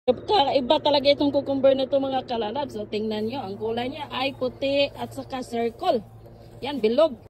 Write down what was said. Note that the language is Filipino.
Kakaiba talaga itong cucumber na ito mga kalalab. So tingnan nyo, ang kulay niya ay puti at saka circle. Yan, bilog.